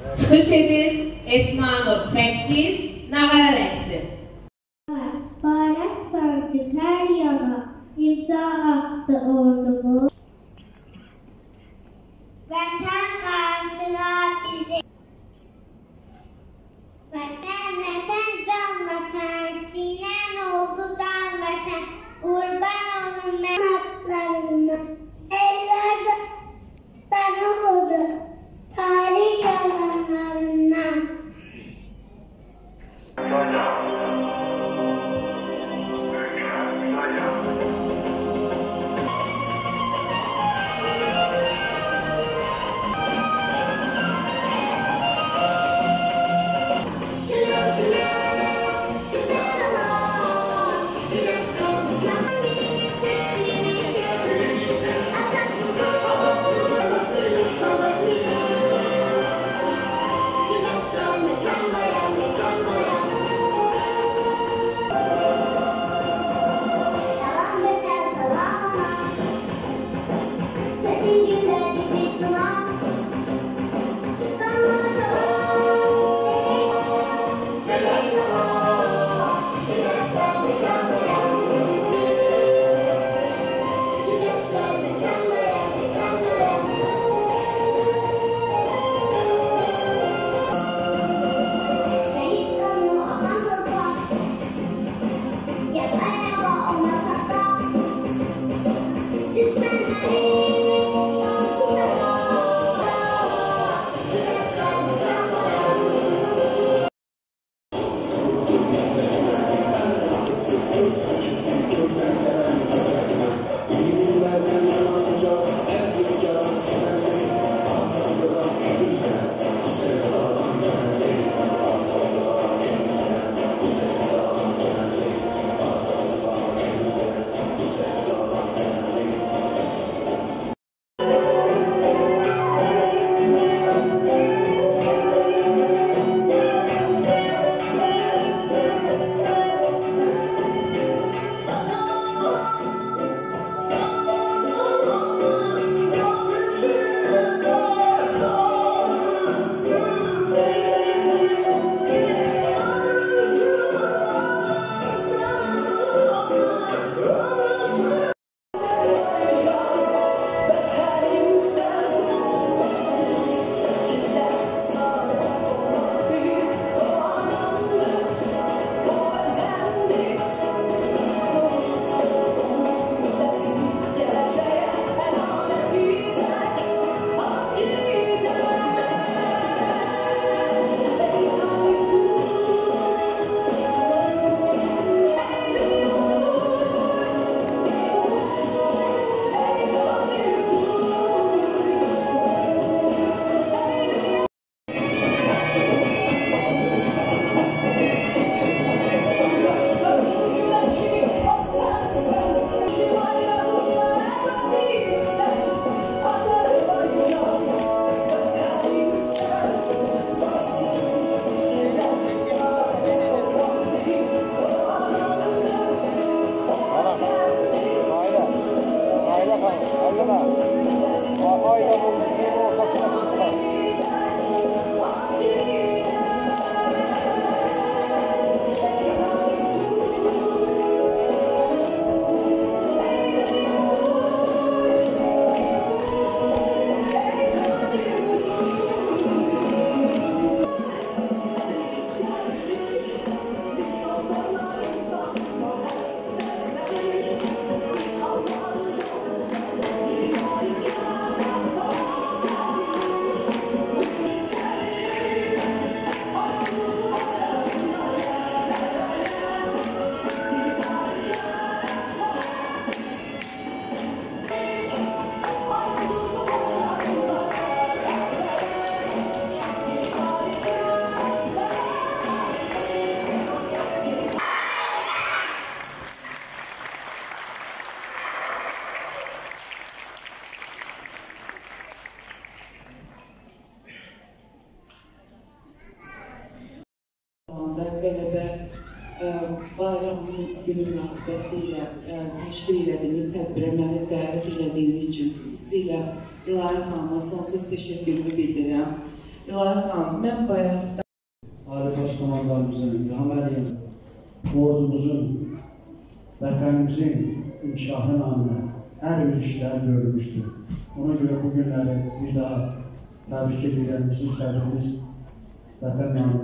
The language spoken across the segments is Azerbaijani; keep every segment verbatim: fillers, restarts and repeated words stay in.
Çıxış edir Esma Nur səkkiz nağara rəqsi. Bayrak sancı her yana imza attı ordumuz. Vətən qarşılar bizi. Vətən, vətən, can vətən, sinən oldu dan vətən, qurban olun mən atlarından. Ellerde tanık olur, tarih yalanlarından. Qələbə bayramın günü münasibətilə təşkil elədiyiniz tədbirə məni dəvət elədiyiniz üçün xüsusilə İlahi xanıma sonsuz təşəkkürümü bildirirəm. İlahi xanım, mən bayaq Ali Baş Komandanımızın, İlham Əliyevin, ordumuzun, vətənimizin inkişafı namına hər bir işlər görülmüşdür. Ona görə bu günləri bir daha təbrik edirəm bizim sədrimiz vətən namına.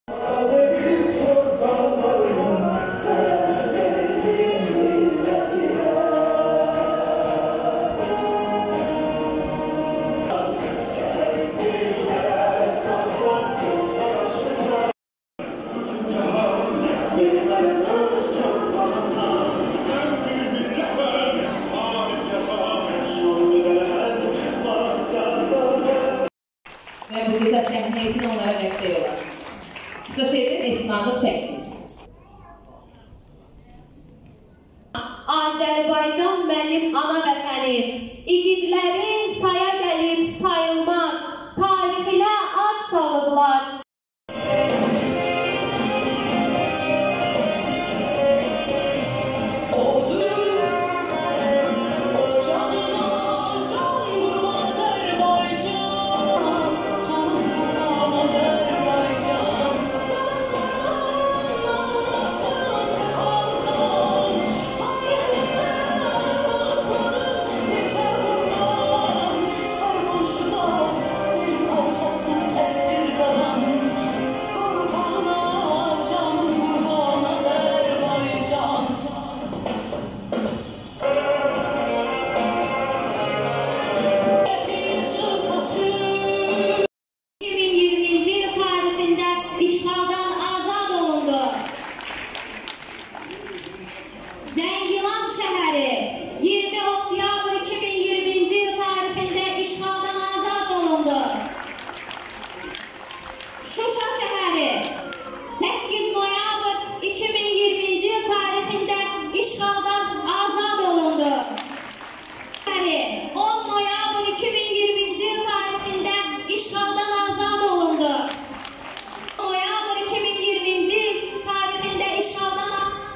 Ve bu güzel sahne için onlara destek olan. Sıkışehir Esma Nur Səkkiz. Azərbaycan mənim ana vətənim, igidlərin saya gəlib sayılmaz, tarixinə ad salıblar. Zəngilan şəhəri iyirmi oktyabr iki min iyirminci il tarixində işğaldan azad olundu. Şuşa şəhəri səkkiz noyabr iki min iyirminci il tarixində işğaldan azad olundu. Şəhəri on noyabr iki min iyirminci il tarixində işğaldan azad olundu. noyabr iki min iyirminci il tarixində işğaldan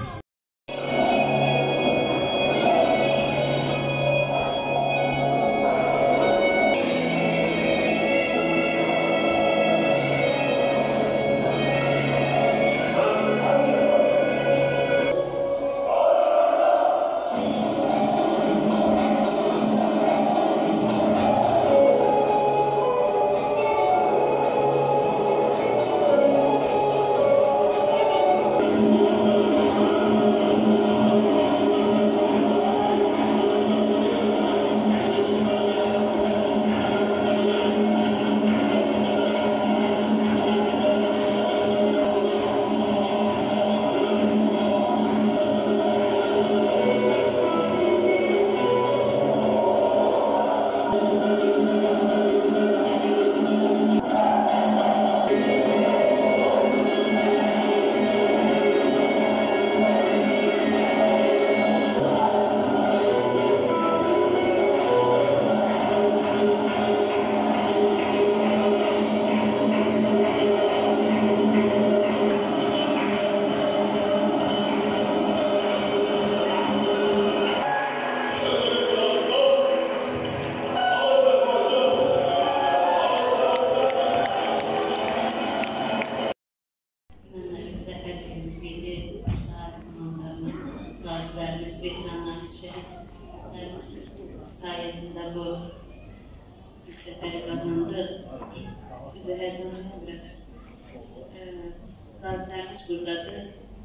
gazilərimiz, veteranlarımız, şəhidlərimiz sayəsində bu zəfəri qazandıq. Bizə həyəcanlandırır. Qazilərimiz buradadır.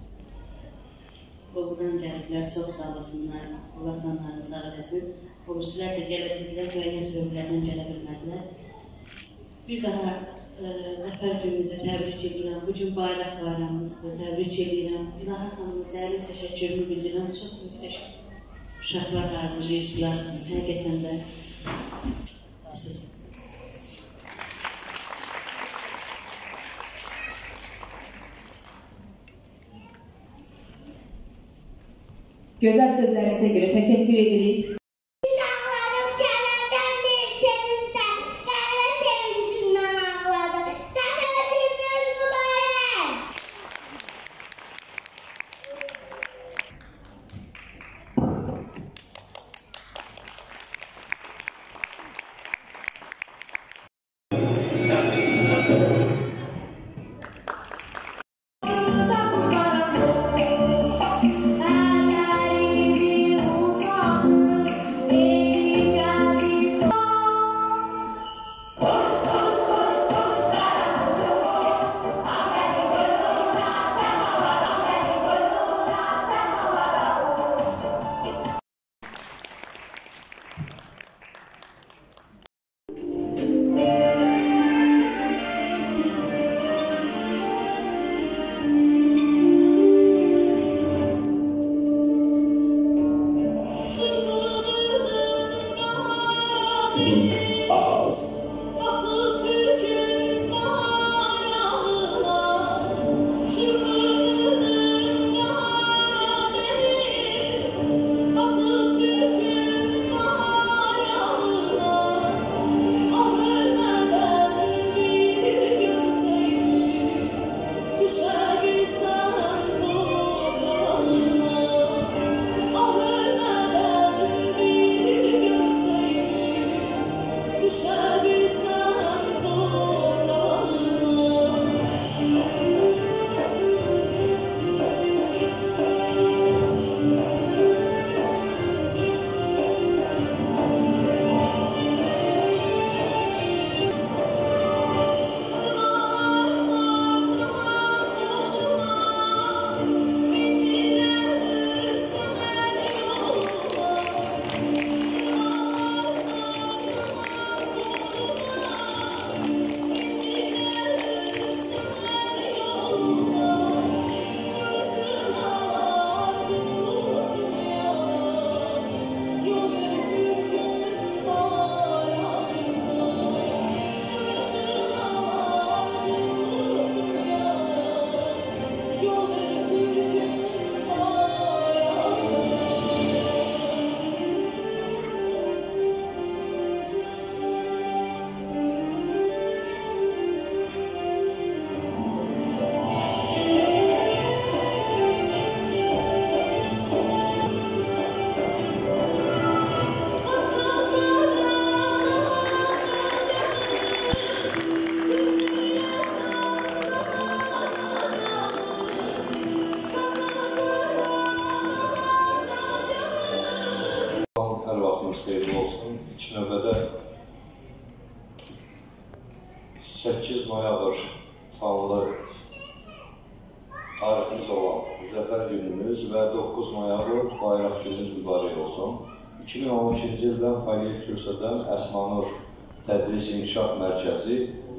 Qovudan gəliblər, çox sağ olsunlar. Allah canlarını sağ eləsin. Oğuzlar da gələcəklər, müəyyən səbəblərdən gələ bilmədilər. Bir daha zəfər günümüzü təbrik edirəm. Bugün bayraq bayramımızdır, təbrik edirəm. İlahi xanımın dərin təşəkkürümü bildirəm. Çox mühtəşəm uşaqlar hazırlayırsınlar. Həqiqətən də siz. Güzel sözlerinize göre teşekkür edirik. Xeyirli olsun. İlk növbədə səkkiz noyabr tarixli tariximiz olan Zəfər günümüz və doqquz noyabr bayraq günümüz mübarək olsun. iki min on ikinci ildən fəaliyyət göstərən Əsmanur Tədris İnkişaf Mərkəzi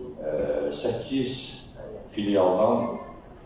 səkkiz filialdan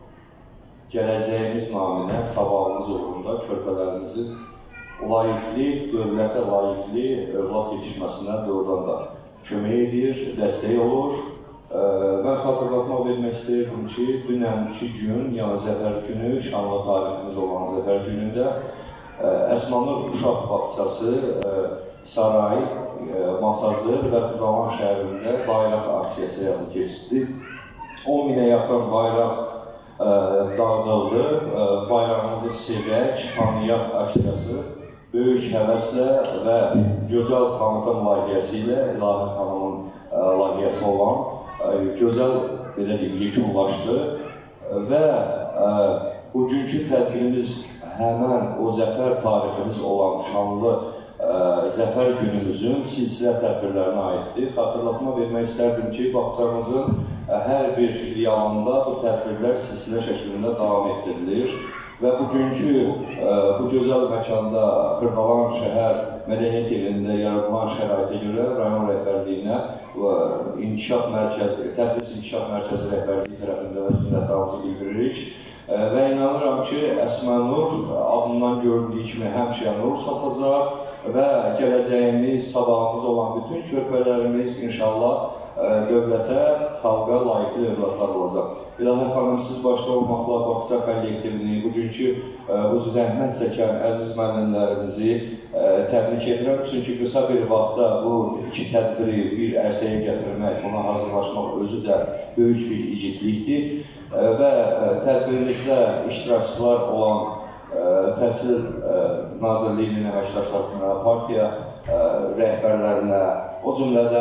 gələcəyimiz naminə, sabahımız uğrunda körpələrimizin layiqli, dövlətə layiqli övlad yetişməsinə doğrudan da kömək edir, dəstək olur. Mən xatırlatmaq vermək istəyirdim ki, dünənki gün, yəni Zəfər günü, şanlı tariximiz olan Zəfər günündə Əsmanur Uşaq Bağçası, Saray, Masazır və Xırdalan şəhərində bayraq aksiyası həyata keçdi. on minə yaxın bayraq dağıdıldı. Bayrağımızı sevək, tanıyaq aksiyası böyük həvəslə və gözəl tanıtım layihəsi ilə İlahi xanımın layihəsi olan gözəl, belə deyim, yekunlaşdı və bugünkü tədbirimiz həmən o zəfər tariximiz olan şanlı Zəfər günümüzün silsilə tədbirlərinə aiddir. Xatırlatma vermək istərdim ki, bağçamızın hər bir filialında bu tədbirlər silsilə şəklində davam etdirilir və bugünkü bu gözəl məkanda Xırdalan şəhər mədəniyyət evində yaradılan şəraitə görə rayon rəhbərliyinə və İnkişaf Mərkəzi, Tədris İnkişaf Mərkəzi rəhbərliyi tərəfindən minnətdarlığımızı bildiririk və inanıram ki, Əsmanur adından görüldüyü kimi həmişə nur saçacaq və gələcəyimiz, sabahımız olan bütün körpələrimiz inşallah dövlətə, xalqa layiqli övladlar olacaq. İlahi xanım, siz başda olmaqla Bağça kollektivini, bugünkü bu zəhmət çəkən əziz müəllimlərimizi təbrik edirəm. Çünki qısa bir vaxtda bu iki tədbiri bir ərsəyə gətirmək, buna hazırlaşmaq özü də böyük bir igidlikdir və tədbirimizdə iştirakçılar olan Təhsil Nazirliyinin əməkdaşlarına, partiya rəhbərlərinə, o cümlədən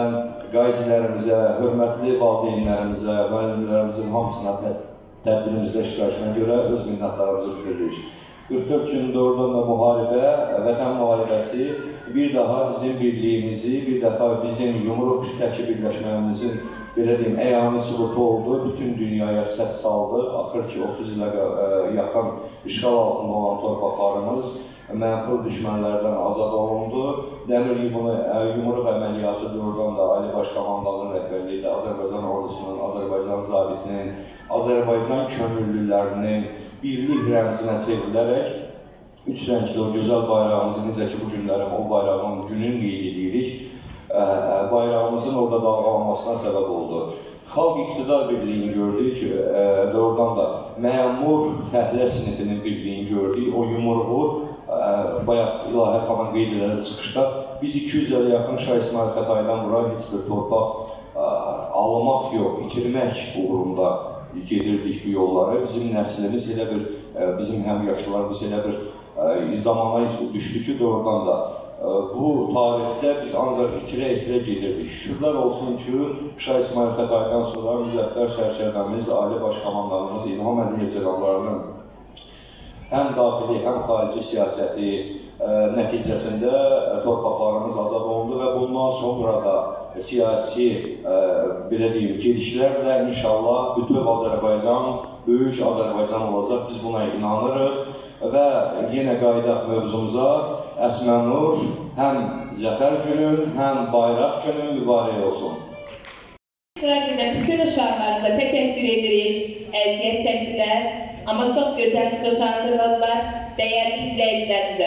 qazilərimizə, hörmətli valideynlərimizə, müəllimlərimizin hamısına tədbirimizdə iştirakına görə öz minnətlarımızı bildiririk. qırx dörd gün doğrudan da müharibə, vətən müharibəsi bir daha bizim birliyimizi, bir dəfə bizim yumruq kütləçi birləşməyimizin belə deyim, əyani sübutu oldu. Bütün dünyaya səs saldı. Axır ki, otuz ilə yaxın işğal altında olan torpaqlarımız mənfur düşmənlərdən azad olundu. Dəmir yumruq əməliyyatı doğrudan da Ali Baş Komandanın rəhbərliyi ilə Azərbaycan ordusunun, Azərbaycan zabitinin, Azərbaycan könüllülərinin birlik rəmzinə çevrilərək üç rəngli o gözəl bayrağımızı, necə ki, bu günlərim o bayrağın günün qeyd edirik, bayrağımızın orada dalğalanmasına səbəb oldu. Xalq iqtidar birliyini gördük, doğrudan da məmur fəhlə sinifinin birliyini gördük, o yumruğu bayaq İlahə xanım qeyd elədi çıxışda, biz iki yüz ilə yaxın Şah İsmail Xətaydan bura heç bir torpaq almaq yox, itirmək uğrunda gedirdik bu yolları. Bizim nəslimiz elə bir, bizim həmyaşlılarımız elə bir zamana düşdü ki, doğrudan da bu tarixdə biz ancaq itirə-itirə gedirdik. Şükürlər olsun ki, Şah İsmail Xətaydan sonra müzəffər sərkərdəmiz, Ali Baş Komandanımız İlham Əliyev cənablarının həm daxili, həm xarici siyasəti nəticəsində torpaqlarımız azad olundu və bundan sonra da siyasi, belə deyim, gedişlərlə inşallah bütöv Azərbaycan, böyük Azərbaycan olacaq. Biz buna inanırıq və yenə qaydaq mövzumuza Əsmənur həm Zəfər günün, həm bayraq günün mübarək olsun. İştirak edən bütün uşaqlarımıza təşəkkür edirik, əziyyət çəkdilər, amma çox gözəl çıxış hazırladılar. Dəyərli izləyicilərimizə,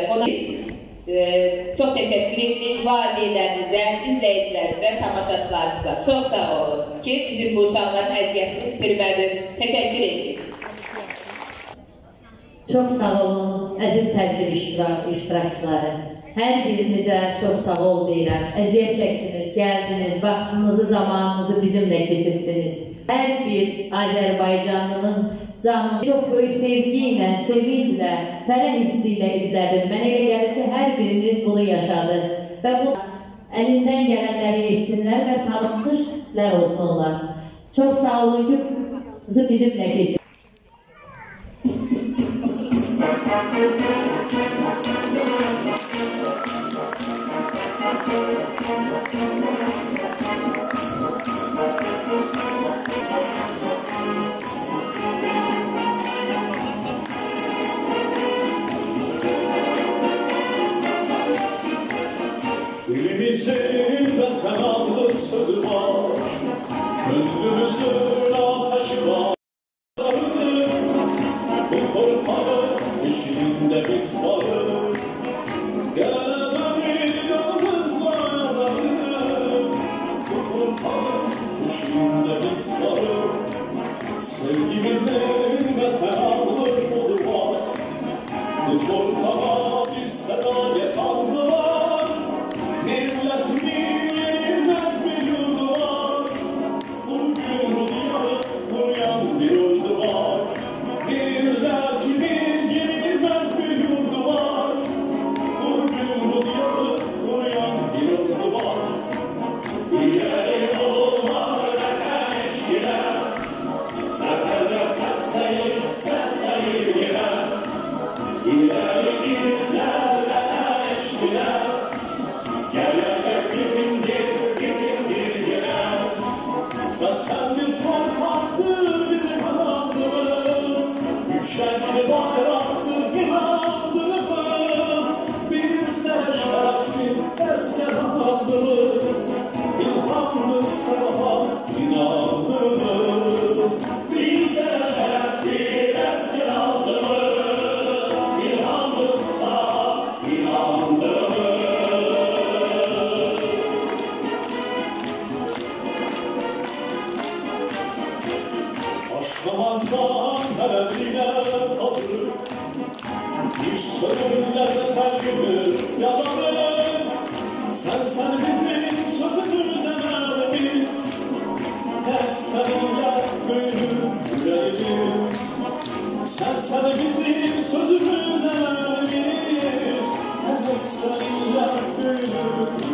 çox təşəkkür edirik, valideynlərimizə, izləyicilərimizə, tamaşaçılarımıza. Çox sağ olun ki, bizim bu uşaqların əziyyətini bilmədiniz. Təşəkkür edirik. Çox sağ olun, əziz tədbir iştirakçıları. Hər birinizə çox sağ ol deyirəm. Əziyyət çəkdiniz, gəldiniz, vaxtınızı, zamanınızı bizimlə keçirdiniz. Hər bir Azərbaycanlının canını çox böyük sevgi ilə, sevinclə, fərəh hissi ilə izlədim. Mənə elə gəlir ki, hər biriniz bunu yaşadı. Və bu əlindən gələnləri etsinlər və tanınmışlar olsunlar. Çox sağ olun ki, bizi bizimlə keçirdiniz. Dilimizin vətənanlı sözü var, gönlümüzün ateşi var. Bu torpağın eşiğində biz varız, gələnəmin yanımızla yanarız. Bu torpağın eşiğində biz varız, sevgimizin vətənanlı modu var. Bu torpağa bir sədayət adı var. Milletimin yenilmez bir yurdu var. Bugün bu diyarı uyan bir yurdu var. Milletimin yenilmez bir yurdu var. Bugün bu diyarı uyan bir yurdu var. İleri olmalı vətən eşkiler, səfərdə səsləyir, səsləyir yerə. İleri gidirlər vətən eşkiler, gelecek bizimdir, bizimdir yine. Vətəndir, torpaktır bizim anamız, yüksəkli bayraktır inandığımız. Bizdə şərəfli əskər anamız, İlhamımız tarafa inandığımız. Bizdə şərəfli əskər anamız, İlhamımızsa inandığımız. Başkomandan mərəzinə hazır, bir sözünlə zəfər günü yazarıq. Sən sən bizim sözümüz əmərimiz, tək səninlə böyünür ürəyimiz. Sən sən bizim sözümüz əmərimiz, tək səninlə böyünür